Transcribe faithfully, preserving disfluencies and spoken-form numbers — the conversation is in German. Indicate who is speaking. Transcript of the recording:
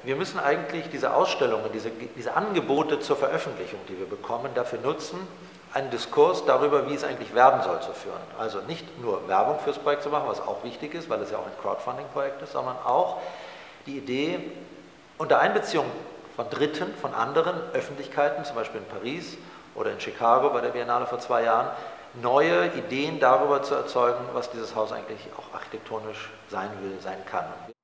Speaker 1: wir müssen eigentlich diese Ausstellungen, diese, diese Angebote zur Veröffentlichung, die wir bekommen, dafür nutzen, einen Diskurs darüber, wie es eigentlich werben soll, zu führen. Also nicht nur Werbung fürs Projekt zu machen, was auch wichtig ist, weil es ja auch ein Crowdfunding-Projekt ist, sondern auch die Idee, unter Einbeziehung von Dritten, von anderen Öffentlichkeiten, zum Beispiel in Paris oder in Chicago bei der Biennale vor zwei Jahren, neue Ideen darüber zu erzeugen, was dieses Haus eigentlich auch architektonisch sein will, sein kann.